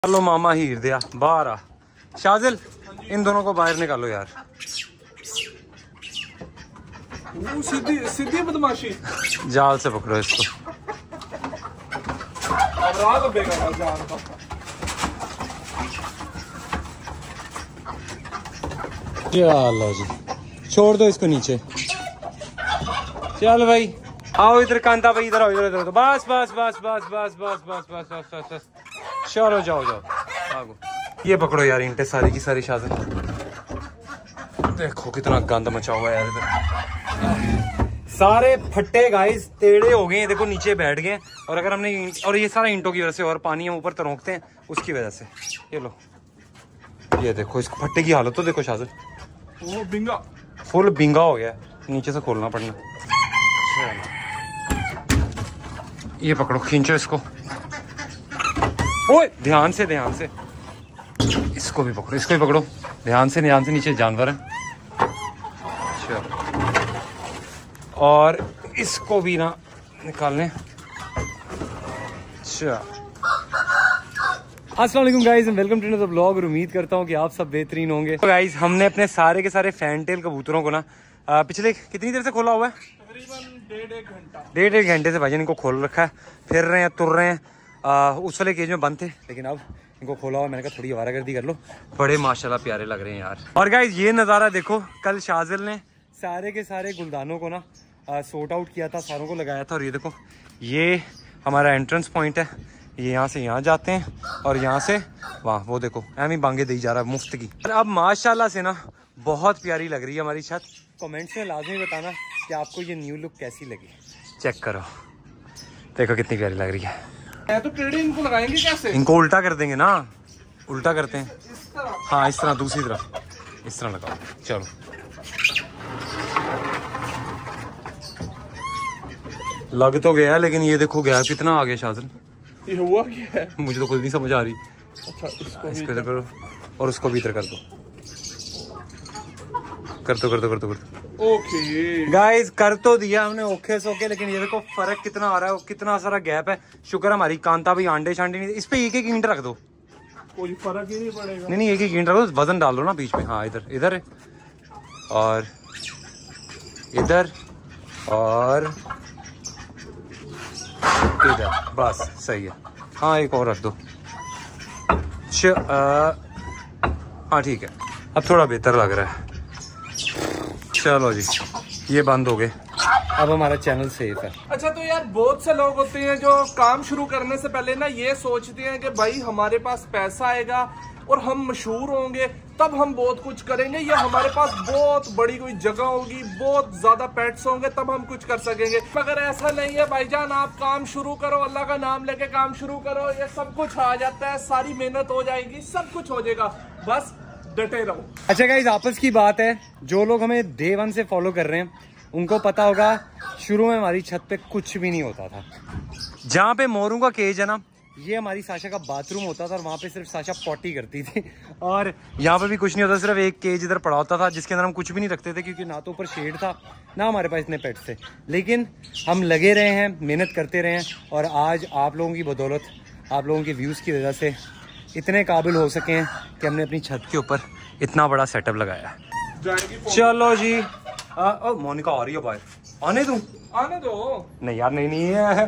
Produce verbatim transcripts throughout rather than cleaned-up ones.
लो मामा हीर दिया बाहर आ। शाजिल इन दोनों को बाहर निकालो यार। सीधी सीधी बदमाशी। जाल से पकड़ो इसको। अब रात बेगा जाल का। चलो जी छोड़ दो इसको नीचे। चल भाई आओ इधर कांता भाई इधर आओ इधर इधर बस बस बस बस बस बस बस बस बस बस बस चलो जाओ जाओ भागो। ये पकड़ो यार ईंटें सारी की सारी। शाजिल देखो कितना गंद मचा हुआ है यार इधर। सारे फट्टे गाइस टेढ़े हो गए हैं। देखो नीचे बैठ गए और अगर हमने और ये सारा ईंटों की वजह से और पानी हम ऊपर तरोकते हैं उसकी वजह से। ये लो ये देखो इस फट्टे की हालत तो देखो शाजिल। वो बिंगा फुल बिंगा हो गया। नीचे से खोलना पड़ना। ये पकड़ो खींचो इसको। ओए ध्यान से ध्यान से। इसको भी पकड़ो इसको भी पकड़ो ध्यान से ध्यान से। नीचे जानवर है। चलो और इसको भी ना निकालने। अच्छा अस्सलाम वालेकुम guys and welcome to another vlog. और उम्मीद करता हूँ कि आप सब बेहतरीन होंगे। तो गाइस हमने अपने सारे के सारे फैनटेल कबूतरों को ना आ, पिछले कितनी देर से खोला हुआ है? तकरीबन डेढ़ एक घंटा डेढ़ एक घंटे से भाईजान इनको खोल रखा है। फिर रहे हैं तुर रहे हैं। आ, उस वाले केज में बंद थे लेकिन अब इनको खोला हुआ। मैंने कहा थोड़ी आवारागर्दी कर लो। बड़े माशाल्लाह प्यारे लग रहे हैं यार। और गाइस ये नज़ारा देखो। कल शाजिल ने सारे के सारे गुलदानों को ना सोर्ट आउट किया था। सारों को लगाया था। और ये देखो ये हमारा एंट्रेंस पॉइंट है। ये यहाँ से यहाँ जाते हैं और यहाँ से वहाँ। वो देखो एम ही बांगे दी जा रहा है मुफ्त की। और अब माशाल्लाह से ना बहुत प्यारी लग रही है हमारी छत। कमेंट्स में लाजमी बताना कि आपको ये न्यू लुक कैसी लगी। चेक करो देखो कितनी प्यारी लग रही है। तो टेढ़े इनको लगाएंगे कैसे? इनको उल्टा कर देंगे ना। उल्टा करते हैं इस तरह। हाँ इस तरह दूसरी तरफ इस तरह लगाओ। चलो लग तो गया लेकिन ये देखो गया कितना आगे शाजिल। ये हुआ क्या है? मुझे तो खुद नहीं समझ आ रही। अच्छा इसको भी इसको इधर करो और उसको भी इधर कर दो। कर दो कर दो कर दो कर दो। ओके गाइस कर तो दिया हमने ओके सोके। लेकिन ये देखो फर्क कितना आ रहा है। कितना सारा गैप है। शुक्र हमारी कांता भी आंडे शांडे नहीं। इस पे एक एक ईंट रख दो। कोई फर्क ही नहीं पड़ेगा। नहीं नहीं एक एक ईंट रख दो। वजन डाल दो ना बीच में। हाँ इधर इधर और इधर और इधर बस सही है। हाँ एक और रख दो। हाँ ठीक है अब थोड़ा बेहतर लग रहा है। चलो जी ये बंद हो गए। अब हमारा चैनल सेफ है। अच्छा तो यार बहुत से लोग होते हैं जो काम शुरू करने से पहले ना ये सोचते हैं कि भाई हमारे पास पैसा आएगा और हम मशहूर होंगे तब हम बहुत कुछ करेंगे, या हमारे पास बहुत बड़ी कोई जगह होगी, बहुत ज्यादा पेट्स होंगे तब हम कुछ कर सकेंगे। मगर ऐसा नहीं है भाईजान। आप काम शुरू करो, अल्लाह का नाम लेके काम शुरू करो, ये सब कुछ आ जाता है। सारी मेहनत हो जाएगी, सब कुछ हो जाएगा, बस डटे रहो। अच्छा गाइस आपस की बात है। जो लोग हमें डे वन से फॉलो कर रहे हैं उनको पता होगा शुरू में हमारी छत पे कुछ भी नहीं होता था। जहाँ पे मोरू का केज है ना ये हमारी साशा का बाथरूम होता था और वहाँ पे सिर्फ साशा पॉटी करती थी। और यहाँ पे भी कुछ नहीं होता। सिर्फ एक केज इधर पड़ा होता था जिसके अंदर हम कुछ भी नहीं रखते थे क्योंकि ना तो ऊपर शेड था ना हमारे पास इतने पेट्स थे। लेकिन हम लगे रहे हैं, मेहनत करते रहे हैं और आज आप लोगों की बदौलत, आप लोगों के व्यूज़ की वजह से इतने काबिल हो सके हैं कि हमने अपनी छत के ऊपर इतना बड़ा सेटअप लगाया है। चलो जी आ, ओ, मोनिका आ रही है बाहर। आने दूं? आने दो। नहीं यार नहीं नहीं है।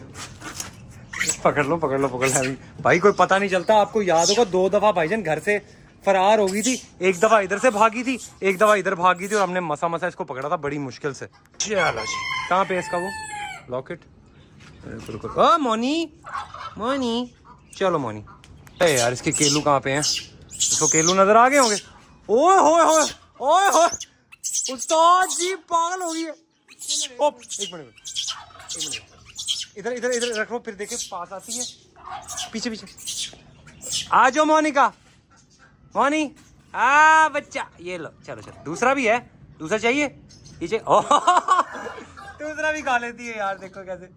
पकड़ लो पकड़ लो पकड़ लो भाई। कोई पता नहीं चलता। आपको याद होगा दो दफा भाईजान घर से फरार हो गई थी। एक दफा इधर से भागी थी, एक दफा इधर भागी थी और हमने मसा मसा इसको पकड़ा था बड़ी मुश्किल से। चलो जी कहाँ पे इसका वो लॉकेट? ओ मोनी मोनी चलो मोनी। अरे यार इसके केलू कहाँ पे हैं? इसको केलू नजर आ गए होंगे। ओए होए होए ओए होए उस्ताद जी पागल हो गई है। ओ एक मिनट एक मिनट इधर इधर इधर रखो फिर देखे पास आती है। पीछे पीछे आ जाओ मोनिका। मोनी आ बच्चा ये लो। चलो चलो दूसरा भी है। दूसरा चाहिए पीछे। ओ दूसरा भी खा लेती है यार। देखो कैसे।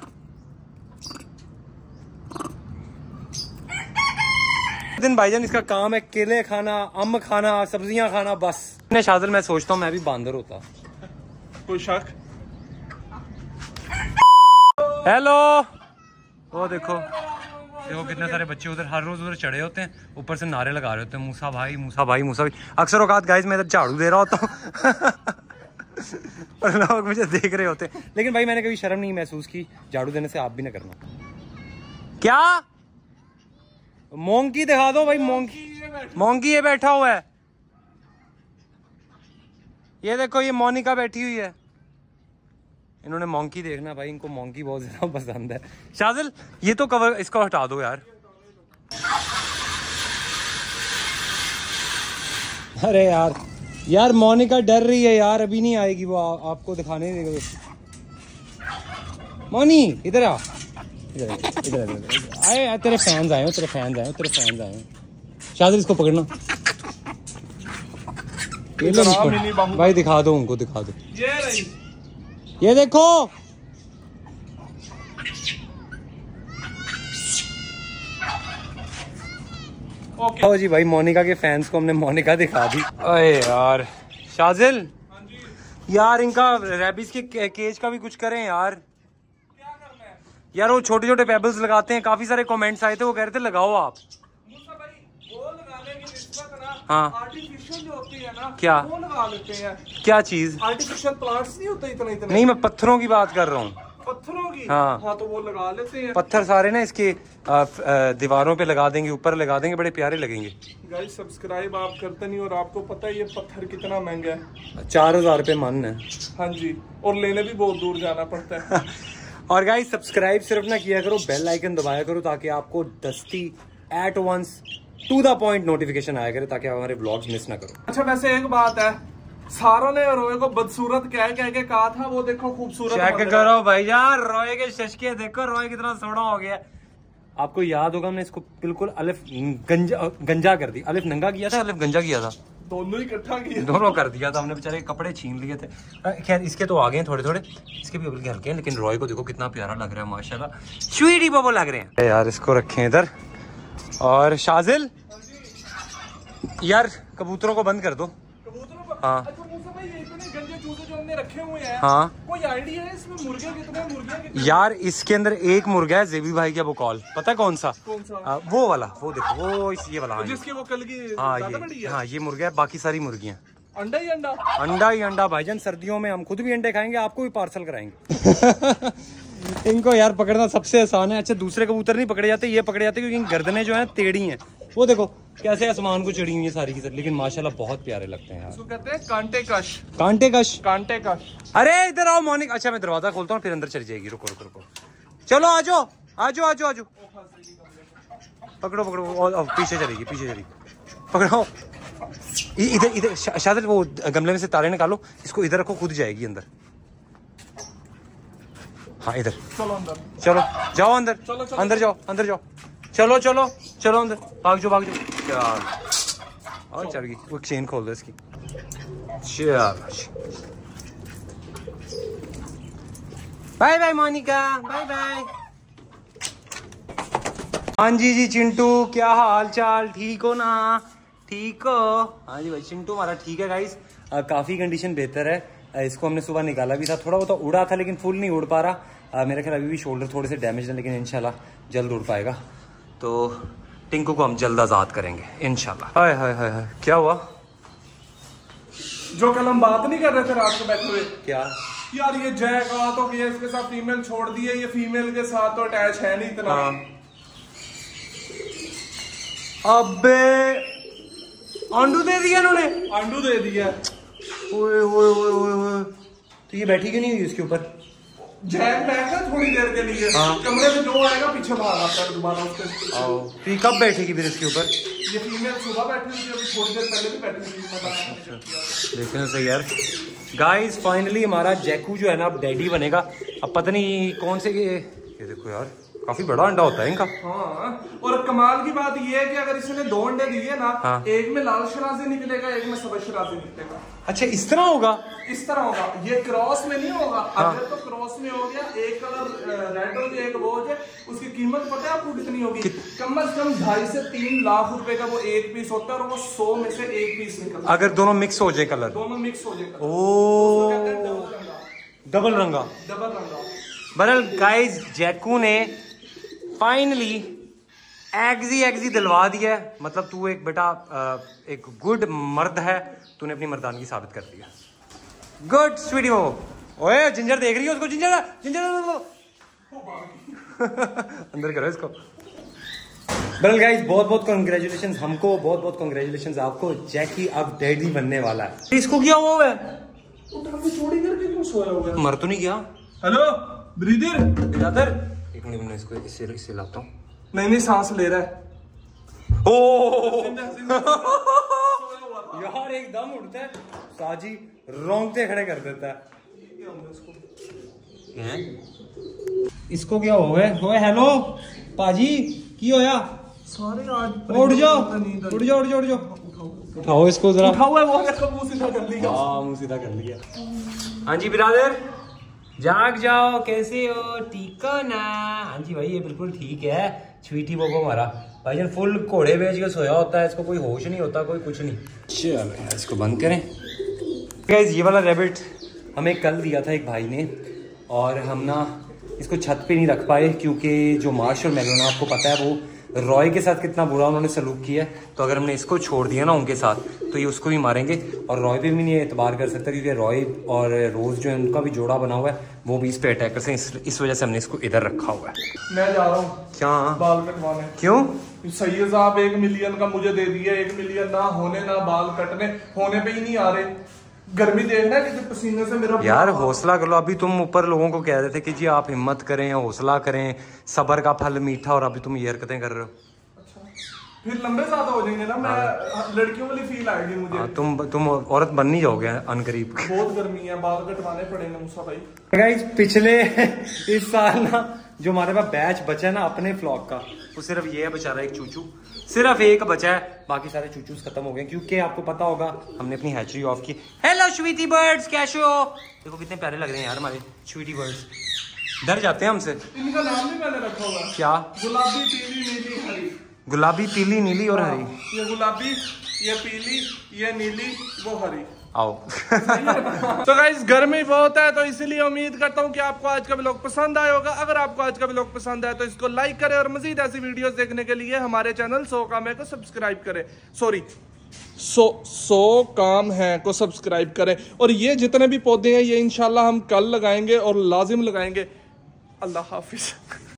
दिन भाईजान इसका काम है केले खाना, अम्ब खाना, सब्जियां खाना बस। ने शाजिल मैं सोचता हूँ मैं भी बांदर होता। कोई शक? हेलो वो देखो देखो कितने सारे बच्चे उधर हर रोज उधर चढ़े होते हैं, ऊपर से नारे लगा रहे होते हैं, मूसा भाई मूसा भाई मूसा भाई। अक्सर औकात गाइस मैं इधर झाड़ू दे रहा होता हूँ और लोग मुझे देख रहे होते हैं, लेकिन भाई मैंने कभी शर्म नहीं महसूस की झाड़ू देने से, आप भी ना करना। क्या मोंकी दिखा दो भाई, मोंकी मोंकी ये बैठा हुआ है, ये देखो ये मोनिका बैठी हुई है। इन्होंने मोंकी देखना भाई, इनको मोंकी बहुत ज्यादा पसंद है। शाजिल ये तो कवर इसको हटा दो यार। अरे यार यार मोनिका डर रही है यार, अभी नहीं आएगी वो, आ, आपको दिखाने देगा। मोनी इधर आ, इधर इधर इधर आए, तेरे फैंस आए हो, तेरे फैंस आए हो, तेरे फैंस आए हो। शाजिल इसको पकड़ना, ये लो भाई, दिखा दो उनको, दिखा दो। ये रही, ये देखो ओके ओ जी भाई, मोनिका के फैंस को हमने मोनिका दिखा दी। अरे यार शाजिल यार इनका रैबिस के केज का भी कुछ करें यार। क्या करना है यार वो छोटे छोटे पेबल्स लगाते हैं, काफी सारे कमेंट्स आए थे, वो कह रहे थे लगाओ आप। मूसा भाई वो लगाने की निस्बत ना हाँ। आर्टिफिशियल जो होती है ना, क्या? वो लगा लेते हैं। क्या चीज? आर्टिफिशियल प्लांट्स नहीं होते इतने इतने। नहीं मैं पत्थरों की बात कर रहा हूँ। पत्थरों की? हाँ। हाँ तो वो लगा लेते हैं। पत्थर सारे ना इसके आ, आ, दीवारों पे लगा देंगे, ऊपर लगा देंगे, बड़े प्यारे लगेंगे। गाइस सब्सक्राइब आप करते नहीं, और आपको पता है ये पत्थर कितना महंगा है। चार हजार रुपये मन है। हाँ जी, और लेने भी बहुत दूर जाना पड़ता है। और गाइस सब्सक्राइब सिर्फ ना किया करो, बेल आइकन दबाया करो, ताकि आपको दस्ती at once to the point notification आया करे, ताकि आप हमारे व्लॉग्स मिस ना करो। अच्छा वैसे एक बात है, सारों ने रोए को बदसूरत कह कह के कहा था, वो देखो खूबसूरत। चेक करो भाई यार, रोए के शशके देखो, रोए कितना सोना हो गया। आपको याद होगा हमने इसको बिल्कुल अलिफ गंजा गंजा कर दी, अलिफ नंगा किया था, अलिफ गंजा किया था, दोनों इकट्ठा किया, दोनों कर दिया था हमने, बेचारे कपड़े छीन लिए थे। खैर इसके तो आ गए थोड़े थोड़े, इसके भी हल्के हल्के हैं, लेकिन रॉय को देखो कितना प्यारा लग रहा है माशाल्लाह, स्वीटी बबो लग रहे हैं यार। इसको रखें इधर। और शाजिल यार कबूतरों को बंद कर दो। कबूतरों को? हाँ। अच्छा मूसा भाई ये इतने गंजे चूजे जो हमने रखे हुए हैं, हाँ। कोई आइडिया है इसमें मुर्गे कितने, मुर्गियां कितनी? यार इसके अंदर एक मुर्गा है जेबी भाई का, वो कॉल पता है कौन सा? कौन सा? आ, वो वाला, वो देखो वो इस ये वाला। हाँ, जिसकी वो कल की हाँ ज्यादा बड़ी ये है? हाँ ये मुर्गा है, बाकी सारी मुर्गियां। अंडा ही अंडा? अंडा ही अंडा भाईजान, सर्दियों में हम खुद भी अंडे खाएंगे, आपको भी पार्सल कराएंगे। इनको यार पकड़ना सबसे आसान है। अच्छा दूसरे कबूतर नहीं पकड़े जाते, ये पकड़े जाते क्योंकि गर्दनें जो है टेढ़ी हैं। वो देखो कैसे आसमान को चढ़ी हुई है सारी की सारी, लेकिन माशाल्लाह बहुत प्यारे लगते हैं यार। इसको कहते हैं कांटे कश। कांटे कश? कांटे कश। अरे इधर आओ मोनिका। अच्छा मैं दरवाजा खोलता हूँ फिर अंदर चली जाएगी, रुको रुको रुको। चलो आ जाओ आ जाओ आ जाओ आ जाओ, पकड़ो पकड़ो, और, और पीछे चलेगी, पीछे चलेगी, पकड़ो। इधर इधर शायद वो गमले में से तारे निकालो, इसको इधर रखो, खुद जाएगी अंदर। हाँ इधर चलो अंदर, चलो जाओ अंदर, चलो, चलो, अंदर जाओ, अंदर जाओ, चलो चलो चलो अंदर, भाग जाओ भाग जाओ यार। और चल गई, वो चेन खोल दो इसकी। चलो bye bye Monica, bye bye. हाँ जी जी चिंटू, क्या हाल चाल, ठीक हो ना? ठीक हो? हाँ जी भाई चिंटू हमारा ठीक है गाइस, काफी कंडीशन बेहतर है। इसको हमने सुबह निकाला भी था, थोड़ा बहुत उड़ा था लेकिन फुल नहीं उड़ पा रहा। मेरे ख्याल अभी भी शोल्डर थोड़े से डैमेज है, लेकिन इंशाल्लाह जल्द उड़ पाएगा। तो टिंकू को हम जल्द आजाद करेंगे इंशाल्लाह। हाय हाय हाय हाय, क्या हुआ? जो कल हम बात नहीं कर रहे थे रात को बैठे हुए, क्या यार ये जैक आ तो गया, इसके साथ फीमेल छोड़ दी है, ये फीमेल के साथ तो अटैच है नहीं इतना। हाँ। अबे आंडू दे दिया इन्होंने, आंडू दे दिया। ओए ओए ओए ओए ओए, तो ये बैठी क्यों नहीं हुई उसके ऊपर? जैक बैठा थोड़ी देर के लिए, हाँ। कमरे में जो आएगा पीछे भाग आता है दोबारा उसके। आओ, तो ये कब बैठेगी फिर इसके ऊपर? ये फीमेल सुबह बैठी थी, अभी थोड़ी देर पहले भी बैठी थी। देखने सही यार। गाइस फाइनली हमारा जैकू जो है ना अब डैडी बनेगा। अब पता नहीं कौन से, ये ये देखो यार काफी बड़ा अंडा होता है इनका। हाँ, और कमाल की बात ये है कि अगर इसने दो अंडे दिए ना, हाँ। एक में लाल शराजी निकलेगा, एक में सफेद शराजी निकलेगा। अच्छा इस तरह होगा? इस तरह होगा, ये क्रॉस में नहीं होगा। हाँ। अगर तो क्रॉस में हो गया, एक कलर रेड हो गया, एक वो हो जाए, उसकी कीमत पता है आपको कितनी होगी? कम अज कम ढाई से तीन लाख रुपए का वो एक पीस होता है, और वो सौ में से एक पीस निकलता है अगर दोनों मिक्स हो जाए कलर। दोनों मिक्स हो जाए। ओ डबल रंगा। डबल रंगा। बहरहाल गाइस जैकू ने फाइनली एग्जी एग्जी दिलवा दिया है। मतलब तू एक बेटा एक गुड मर्द है, तूने अपनी मर्दानगी साबित कर दिया। गुड स्वीटी वो। ओए जिंजर देख रही है उसको, जिंजर जिंजर अंदर करो इसको। वेल गाइस, बहुत बहुत कांग्रेचुलेशन हमको, बहुत बहुत कांग्रेचुलेशन आपको। जैकी अब डैडी बनने वाला है। इसको क्या हुआ है? चोरी करके क्यों सोया हुआ है? मर तो नहीं गया? हेलो ब्रीदर, ब्रदर एक मिनट मैं इसको इससे इससे लाता हूँ। नहीं नहीं सांस ले रहा है। ओ यार एकदम उठता है साजी, रोंगटे खड़े कर देता है। इसको क्या हो गया? हो हेलो पाजी की होया? सारे आज उठ जाओ उठ जाओ उठ जाओ उठ जाओ, उठाओ इसको जरा। उठा हुआ है वो, देखो मुंह सीधा कर लिया। हाँ मुंह सीधा कर लिया। हाँ जी ब्रदर, जाग जाओ, कैसे हो? ठीक हो ना? हाँ जी भाई ये बिल्कुल ठीक है। स्वीटी बोको हमारा भाईजान फुल घोड़े बेच के सोया होता है, इसको कोई होश नहीं होता, कोई कुछ नहीं। चलो इसको बंद करें। गाइस ये वाला रैबिट हमें कल दिया था एक भाई ने, और हम ना इसको छत पे नहीं रख पाए क्योंकि जो मार्श और मेलोना आपको पता है वो रॉय के साथ कितना बुरा उन्होंने सलूक किया है। तो अगर हमने इसको छोड़ दिया ना उनके साथ तो ये उसको भी मारेंगे, और रॉय पे भी नहीं एतबार कर सकता क्योंकि रॉय और रोज जो है उनका भी जोड़ा बना हुआ है, वो भी इस पे अटैक करते हैं। इस, इस वजह से हमने इसको इधर रखा हुआ है। मैं जा रहा हूँ क्या बाल कटवाने। क्यों? सही साहब एक मिलियन का मुझे दे दिया, एक मिलियन ना होने ना बाल कटने होने पे ही नहीं आ रहे। गर्मी देखना कि पसीने से मेरा यार हौसला कर लो। अभी तुम ऊपर लोगों को कह रहे थे कि जी आप हिम्मत करें, हौसला करें, सब्र का फल मीठा, और अभी तुम ये हरकतें कर रहे हो। अच्छा फिर लंबे ज्यादा हो जाएंगे ना, मैं लड़कियों वाली फील आएगी मुझे। हाँ, तुम तुम औरत बन नहीं जाओगे अनकरीब। बहुत गर्मी है, बाल कटवाने पड़ेंगे मूसा भाई। गाइस पिछले इस साल ना जो हमारे पास बैच बचा है ना अपने फ्लॉग का, वो सिर्फ ये है बेचारा एक चूचू, सिर्फ एक बचा है, बाकी सारे चूचूस खत्म हो गए क्योंकि आपको पता होगा हमने अपनी हैचरी ऑफ की। हेलो स्वीटी बर्ड्स, कैसे हो? देखो कितने प्यारे लग रहे हैं यार हमारे स्वीटी बर्ड्स। डर जाते हैं हमसे। इनका नाम भी मैंने रखा हुआ है। क्या? गुलाबी पीली नीली हरी। गुलाबी पीली नीली और हरी। ये गुलाबी, ये पीली, ये नीली, वो हरी। आओ। तो गाइस गर्मी बहुत है, तो इसीलिए उम्मीद करता हूँ कि आपको आज का व्लॉग पसंद आया होगा। अगर आपको आज का व्लॉग पसंद आया तो इसको लाइक करें, और मजीद ऐसी वीडियोस देखने के लिए हमारे चैनल सो काम है को सब्सक्राइब करें। सॉरी सो सो काम है को सब्सक्राइब करें। और ये जितने भी पौधे हैं ये इंशाल्लाह हम कल लगाएंगे और लाजिम लगाएंगे। अल्लाह हाफिज।